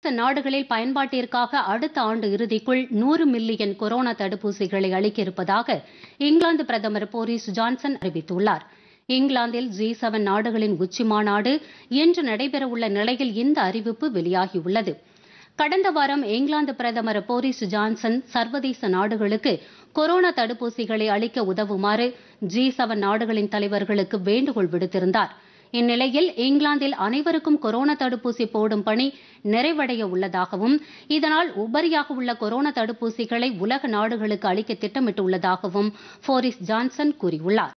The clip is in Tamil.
நாடுகளில் பயன்பாட்டிற்காக அடுத்த ஆண்டு இறுதிக்குள் 100 மில்லியன் கொரோனா தடுப்பூசிகளை அளிக்க இருப்பதாக இங்கிலாந்து பிரதமர் போரிஸ் ஜான்சன் அறிவித்துள்ளார். இங்கிலாந்தில் G7 நாடுகளின் உச்சிமாநாடு இன்று நடைபெறவுள்ள நிலையில் இந்த அறிவிப்பு வெளியாகியுள்ளது. கடந்த வாரம் இங்கிலாந்து பிரதமர் போரிஸ் ஜான்சன் சர்வதேச நாடுகளுக்கு கொரோனா தடுப்பூசிகளை அளிக்க உதவுமாறு G7 நாடுகளின் தலைவர்களுக்கு வேண்டுகோள் விடுத்திருந்தார். இந்நிலையில் இங்கிலாந்தில் அனைவருக்கும் கொரோனா தடுப்பூசி போடும் பணி நிறைவடைய உள்ளதாகவும் இதனால் உபரியாக உள்ள கொரோனா தடுப்பூசிகளை உலக நாடுகளுக்கு அளிக்க திட்டமிட்டுள்ளதாகவும் போரிஸ் ஜான்சன் கூறியுள்ளார்.